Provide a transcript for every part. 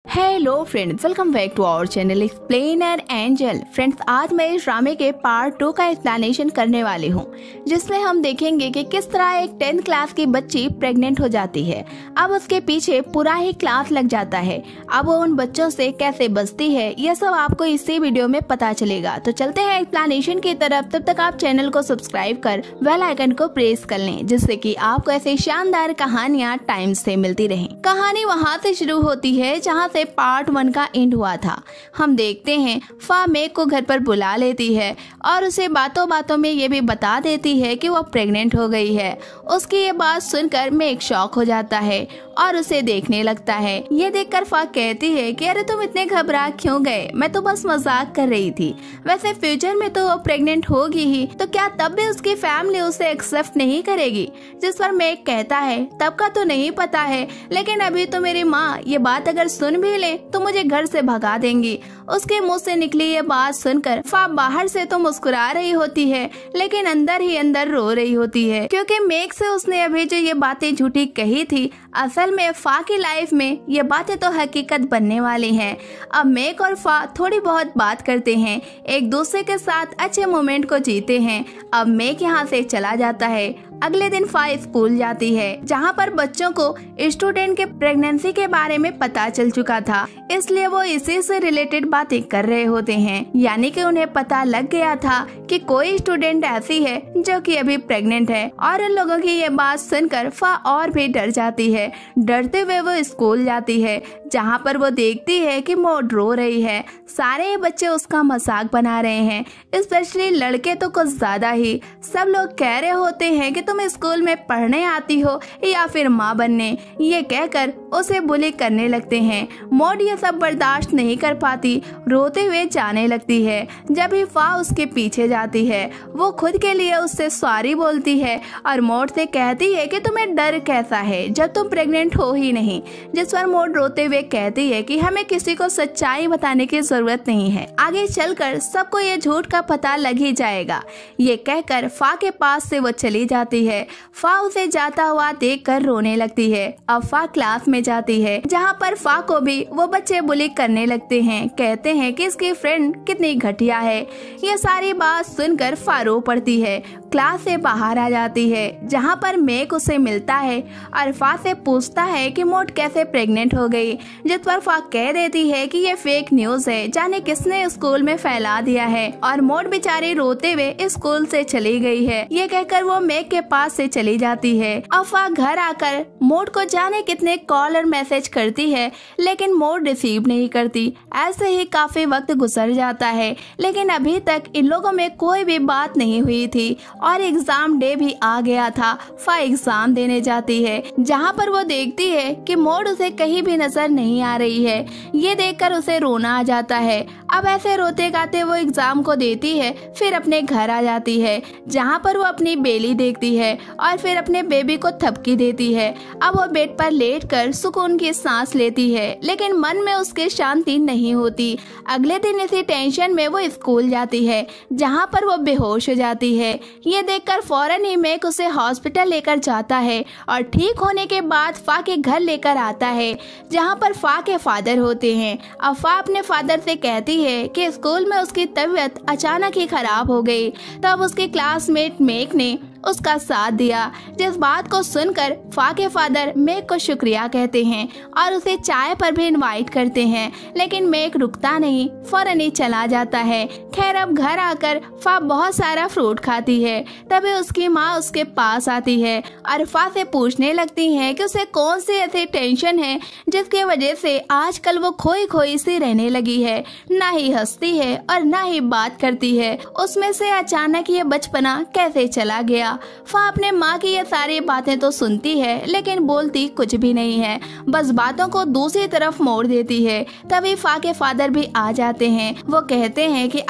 Hello friends, welcome back to our channel explainer angel. Friends, आज मैं इस ड्रामे के पार्ट 2 का एक्सप्लेनेशन करने वाली हूँ, जिसमें हम देखेंगे कि किस तरह एक 10th क्लास की बच्ची प्रेग्नेंट हो जाती है। अब उसके पीछे पूरा ही क्लास लग जाता है। अब वो उन बच्चों से कैसे बचती है, यह सब आपको इसी वीडियो में पता चलेगा। तो चलते हैं एक्सप्लेनेशन की तरफ। तब तक आप चैनल को सब्सक्राइब कर बेल आइकन को प्रेस कर लें, जिससे कि आपको ऐसे शानदार कहानियाँ टाइम से मिलती रहें। कहानी वहाँ से शुरू होती है जहाँ से पार्ट 1 का एंड हुआ था। हम देखते हैं फा मेक को घर पर बुला लेती है और उसे बातों बातों में ये भी बता देती है कि वो प्रेग्नेंट हो गई है। उसकी ये बात सुनकर मेक शॉक हो जाता है और उसे देखने लगता है। ये देखकर फा कहती है कि अरे तुम इतने घबरा क्यों गए, मैं तो बस मजाक कर रही थी। वैसे फ्यूचर में तो वो प्रेग्नेंट होगी ही, तो क्या तब भी उसकी फैमिली उसे एक्सेप्ट नहीं करेगी? जिस पर मेक कहता है तब का तो नहीं पता है, लेकिन अभी तो मेरी माँ ये बात अगर सुन भी ले तो मुझे घर से भगा देंगी। उसके मुंह से निकली ये बात सुनकर फा बाहर से तो मुस्कुरा रही होती है, लेकिन अंदर ही अंदर रो रही होती है, क्योंकि मेक से उसने अभी जो ये बातें झूठी कही थी, असल में फा की लाइफ में ये बातें तो हकीकत बनने वाली हैं। अब मेक और फा थोड़ी बहुत बात करते हैं, एक दूसरे के साथ अच्छे मोमेंट को जीते हैं। अब मेक यहाँ से चला जाता है। अगले दिन फा स्कूल जाती है, जहाँ पर बच्चों को स्टूडेंट के प्रेगनेंसी के बारे में पता चल चुका था, इसलिए वो इसी से रिलेटेड बातें कर रहे होते हैं। यानी कि उन्हें पता लग गया था कि कोई स्टूडेंट ऐसी है जो कि अभी प्रेग्नेंट है। और उन लोगों की ये बात सुनकर फा और भी डर जाती है। डरते हुए वो स्कूल जाती है, जहाँ पर वो देखती है कि मौड रो रही है। सारे बच्चे उसका मजाक बना रहे हैं, स्पेशली लड़के तो कुछ ज्यादा ही। सब लोग कह रहे होते हैं कि तुम स्कूल में पढ़ने आती हो या फिर माँ बनने, ये कहकर उसे बुली करने लगते हैं। मौड ये सब बर्दाश्त नहीं कर पाती, रोते हुए जाने लगती है। जब ही फा उसके पीछे जाती है, वो खुद के लिए उससे सॉरी बोलती है और मौड से कहती है कि तुम्हें डर कैसा है जब तुम प्रेग्नेंट हो ही नहीं। जिस पर मौड रोते हुए कहती है कि हमें किसी को सच्चाई बताने की जरूरत नहीं है, आगे चलकर सबको ये झूठ का पता लग ही जाएगा। ये कहकर फा के पास से वो चली जाती है। फा उसे जाता हुआ देखकर रोने लगती है। अब फा क्लास में जाती है, जहाँ पर फा को भी वो बच्चे बुली करने लगते हैं, कहते हैं कि इसकी फ्रेंड कितनी घटिया है। ये सारी बात सुनकर फा रो पड़ती है। क्लास से बाहर आ जाती है, जहाँ पर मेक उसे मिलता है और फा से पूछता है कि मौड कैसे प्रेग्नेंट हो गई। जिस पर फा कह देती है कि ये फेक न्यूज है, जाने किसने स्कूल में फैला दिया है। और मौड बेचारी रोते हुए स्कूल से चली गई है। ये कहकर वो मेक के पास से चली जाती है। अब फा घर आकर मौड को जाने कितने कॉल और मैसेज करती है, लेकिन मौड रिसीव नहीं करती। ऐसे ही काफी वक्त गुजर जाता है, लेकिन अभी तक इन लोगों में कोई भी बात नहीं हुई थी। और एग्जाम डे भी आ गया था। फा एग्जाम देने जाती है, जहाँ पर वो देखती है कि मौड उसे कहीं भी नजर नहीं आ रही है। ये देखकर उसे रोना आ जाता है। अब ऐसे रोते गाते वो एग्जाम को देती है, फिर अपने घर आ जाती है, जहाँ पर वो अपनी बेली देखती है और फिर अपने बेबी को थपकी देती है। अब वो बेड पर लेटकर सुकून की सांस लेती है, लेकिन मन में उसके शांति नहीं होती। अगले दिन इसी टेंशन में वो स्कूल जाती है, जहाँ पर वो बेहोश हो जाती है। ये देखकर फौरन ही मेक उसे हॉस्पिटल लेकर जाता है और ठीक होने के बाद फा के घर लेकर आता है, जहाँ पर फा के फादर होते हैं। अब फा अपने फादर से कहती है कि स्कूल में उसकी तबीयत अचानक ही खराब हो गई। तब उसके क्लासमेट मेक ने उसका साथ दिया। जिस बात को सुनकर फा के फादर मेक को शुक्रिया कहते हैं और उसे चाय पर भी इनवाइट करते हैं, लेकिन मेक रुकता नहीं, फौरन ही चला जाता है। खैर, अब घर आकर फा बहुत सारा फ्रूट खाती है। तभी उसकी माँ उसके पास आती है और फा से पूछने लगती है कि उसे कौन सी ऐसी टेंशन है जिसकी वजह से आजकल वो खोई खोई सी रहने लगी है, ना ही हंसती है और ना ही बात करती है। उसमें से अचानक ये बचपना कैसे चला गया। फा अपने माँ की ये सारी बातें तो सुनती है, लेकिन बोलती कुछ भी नहीं है, बस बातों को दूसरी तरफ मोड़ देती है। तभी फा के फादर भी आ जाते हैं। वो कहते हैं कि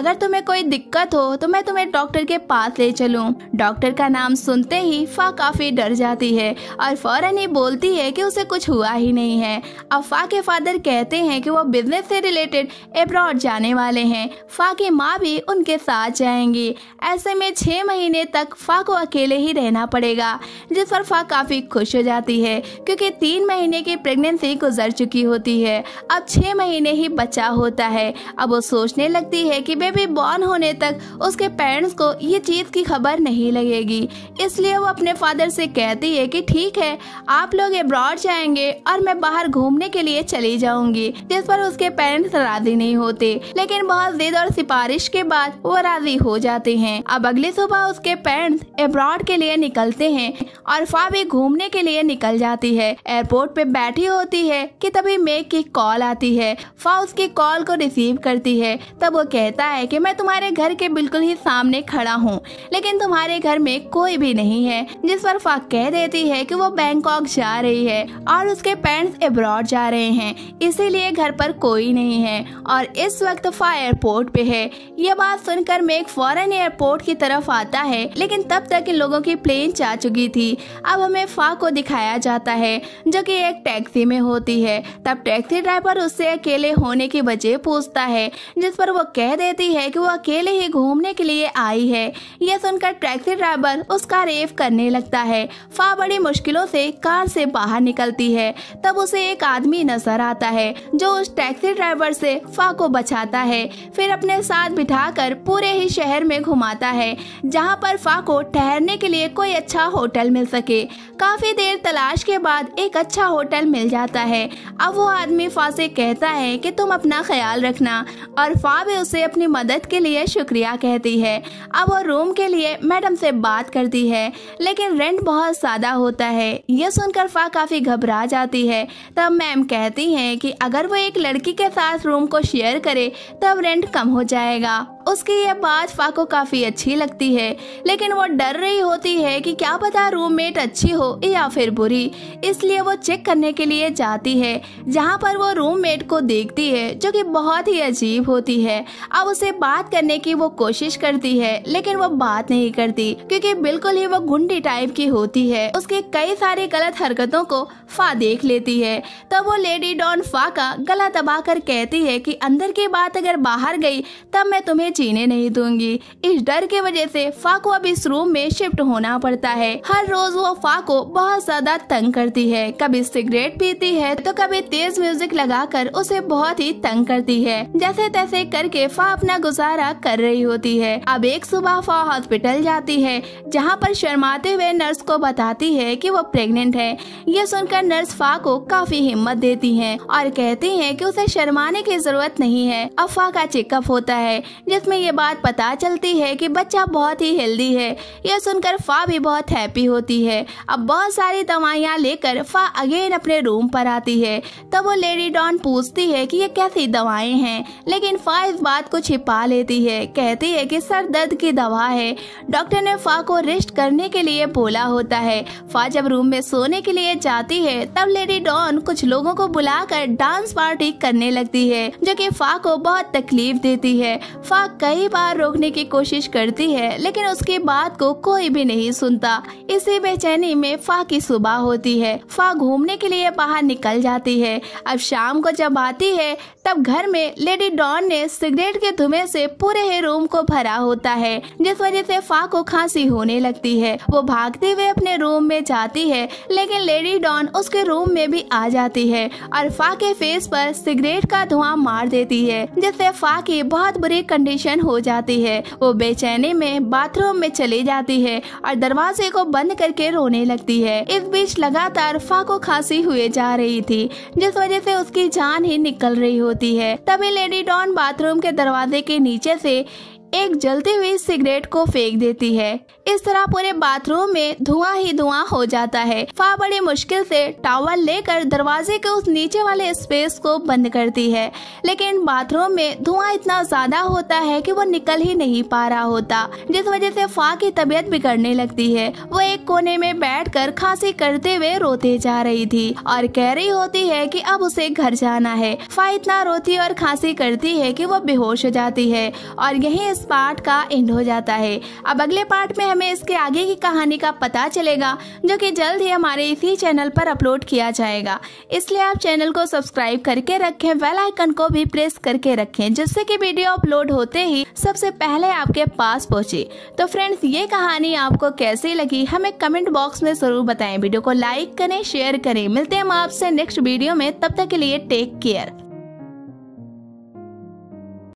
अगर तुम्हें कोई दिक्कत हो तो मैं तुम्हें डॉक्टर के पास ले चलूं। डॉक्टर का नाम सुनते ही फा काफी डर जाती है और फौरन ही बोलती है कि उसे कुछ हुआ ही नहीं है। अब फा के फादर कहते हैं कि वो बिजनेस से रिलेटेड अब्रॉड जाने वाले हैं। फा की माँ भी उनके साथ जाएंगी। ऐसे में 6 महीने तक फा को अकेले ही रहना पड़ेगा, जिस पर फा काफी खुश हो जाती है क्योंकि 3 महीने की प्रेगनेंसी गुजर चुकी होती है। अब 6 महीने ही बचा होता है। अब वो सोचने लगती है कि बेबी बॉर्न होने तक उसके पेरेंट्स को ये चीज की खबर नहीं लगेगी। इसलिए वो अपने फादर से कहती है कि ठीक है, आप लोग अब्रॉड जाएंगे और मैं बाहर घूमने के लिए चली जाऊंगी, जिस पर उसके पेरेंट्स राजी नहीं होते, लेकिन बहुत जिद और सिफारिश के बाद वो राजी हो जाते हैं। अब अगली सुबह उसके पेरेंट्स अब्रॉड के लिए निकलते हैं और फा भी घूमने के लिए निकल जाती है। एयरपोर्ट पे बैठी होती है कि तभी मेग की कॉल आती है। फा उसकी कॉल को रिसीव करती है। तब वो कहता है कि मैं तुम्हारे घर के बिल्कुल ही सामने खड़ा हूँ, लेकिन तुम्हारे घर में कोई भी नहीं है, जिस पर फा कह देती है कि वो बैंकॉक जा रही है और उसके पेरेंट्स अब्रॉड जा रहे हैं, इसीलिए घर पर कोई नहीं है और इस वक्त फा एयरपोर्ट पे है। ये बात सुनकर मेग फौरन एयरपोर्ट की तरफ आता है, लेकिन तब तक इन लोगों की प्लेन जा चुकी थी। अब हमें फा को दिखाया जाता है जो कि एक टैक्सी में होती है। तब टैक्सी ड्राइवर उससे अकेले होने की वजह पूछता है, जिस पर वो कह देती है कि वो अकेले ही घूमने के लिए आई है। यह सुनकर टैक्सी ड्राइवर उसका रेप करने लगता है। फा बड़ी मुश्किलों से कार से बाहर निकलती है। तब उसे एक आदमी नजर आता है जो उस टैक्सी ड्राइवर से फा को बचाता है, फिर अपने साथ बिठाकर पूरे ही शहर में घुमाता है, जहां पर फा को ठहरने के लिए कोई अच्छा होटल मिल सके। काफी देर तलाश के बाद एक अच्छा होटल मिल जाता है। अब वो आदमी फा से कहता है कि तुम अपना ख्याल रखना, और फा भी उसे अपनी मदद के लिए शुक्रिया कहती है। अब वो रूम के लिए मैडम से बात करती है, लेकिन रेंट बहुत ज्यादा होता है। यह सुनकर फा काफी घबरा जाती है। तब मैम कहती हैं कि अगर वो एक लड़की के साथ रूम को शेयर करे तब रेंट कम हो जाएगा। उसकी यह बात फा को काफी अच्छी लगती है, लेकिन वो डर रही होती है कि क्या पता रूममेट अच्छी हो या फिर बुरी। इसलिए वो चेक करने के लिए जाती है, जहाँ पर वो रूममेट को देखती है जो कि बहुत ही अजीब होती है। अब उसे बात करने की वो कोशिश करती है, लेकिन वो बात नहीं करती क्योंकि बिल्कुल ही वो गुंडी टाइप की होती है। उसके कई सारी गलत हरकतों को फा देख लेती है। तब वो लेडी डॉन फा का गला दबाकर कहती है कि अंदर की बात अगर बाहर गई तब मैं तुम्हें जीने नहीं दूंगी। इस डर की वजह से फा को अब इस रूम में शिफ्ट होना पड़ता है। हर रोज वो फा को बहुत ज्यादा तंग करती है। कभी सिगरेट पीती है तो कभी तेज म्यूजिक लगाकर उसे बहुत ही तंग करती है। जैसे तैसे करके फा अपना गुजारा कर रही होती है। अब एक सुबह फा हॉस्पिटल जाती है, जहाँ पर शर्माते हुए नर्स को बताती है कि वो प्रेग्नेंट है। ये सुनकर नर्स फा को काफी हिम्मत देती हैं और कहती हैं कि उसे शर्माने की जरूरत नहीं है। अब फा का चेकअप होता है, जिसमें ये बात पता चलती है कि बच्चा बहुत ही हेल्दी है। यह सुनकर फा भी बहुत हैप्पी होती है। अब बहुत सारी दवाइयाँ लेकर फा अगेन अपने रूम पर आती है। तब वो लेडी डॉन पूछती है कि ये कैसी दवाएं हैं, लेकिन फा इस बात को छिपा लेती है। कहती है कि सर दर्द की दवा है। डॉक्टर ने फा को रेस्ट करने के लिए बोला होता है। फा जब रूम में सोने के लिए जाती है, तब लेडी डॉन कुछ लोगों को बुलाकर डांस पार्टी करने लगती है, जो कि फा को बहुत तकलीफ देती है। फा कई बार रोकने की कोशिश करती है, लेकिन उसकी बात को कोई भी नहीं सुनता। इसी बेचैनी में फा की सुबह होती है। फा घूमने के लिए बाहर निकल जाती है। अब शाम को जब आती है, तब घर में लेडी डॉन ने सिगरेट के धुएं से पूरे ही रूम को भरा होता है, जिस वजह से फा को खांसी होने लगती है। वो भागते हुए अपने रूम में जाती है, लेकिन लेडी डॉन उसके रूम में भी आ जाती है और फा के फेस पर सिगरेट का धुआं मार देती है, जिससे फा की बहुत बुरी कंडीशन हो जाती है। वो बेचैनी में बाथरूम में चली जाती है और दरवाजे को बंद करके रोने लगती है। इस बीच लगातार फा को खांसी हुए जा रही थी, जिस वजह से उसकी जान ही निकल रही होती है। तभी लेडी डॉन बाथरूम के दरवाजे के नीचे से एक जलती हुई सिगरेट को फेंक देती है। इस तरह पूरे बाथरूम में धुआं ही धुआं हो जाता है। फा बड़ी मुश्किल से टॉवल लेकर दरवाजे के उस नीचे वाले स्पेस को बंद करती है, लेकिन बाथरूम में धुआं इतना ज्यादा होता है कि वो निकल ही नहीं पा रहा होता, जिस वजह से फा की तबीयत बिगड़ने लगती है। वो एक कोने में बैठकर खांसी करते हुए रोते जा रही थी और कह रही होती है कि अब उसे घर जाना है। फा इतना रोती और खांसी करती है कि वो बेहोश हो जाती है और यहीं इस पार्ट का एंड हो जाता है। अब अगले पार्ट में हमें इसके आगे की कहानी का पता चलेगा, जो कि जल्द ही हमारे इसी चैनल पर अपलोड किया जाएगा। इसलिए आप चैनल को सब्सक्राइब करके रखें, बेल आइकन को भी प्रेस करके रखें, जिससे कि वीडियो अपलोड होते ही सबसे पहले आपके पास पहुंचे। तो फ्रेंड्स, ये कहानी आपको कैसी लगी हमें कमेंट बॉक्स में जरूर बताएं। वीडियो को लाइक करें, शेयर करें। मिलते हैं हम आपसे नेक्स्ट वीडियो में, तब तक के लिए टेक केयर।